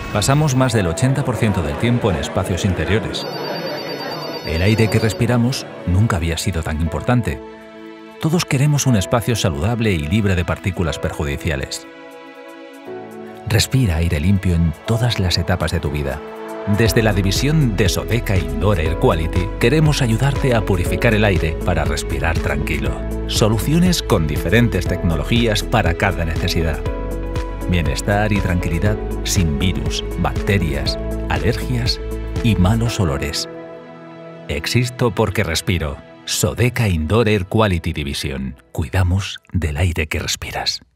Pasamos más del 80% del tiempo en espacios interiores. El aire que respiramos nunca había sido tan importante. Todos queremos un espacio saludable y libre de partículas perjudiciales. Respira aire limpio en todas las etapas de tu vida. Desde la división de Sodeca Indoor Air Quality queremos ayudarte a purificar el aire para respirar tranquilo. Soluciones con diferentes tecnologías para cada necesidad. Bienestar y tranquilidad sin virus, bacterias, alergias y malos olores. Existo porque respiro. Sodeca Indoor Air Quality Division. Cuidamos del aire que respiras.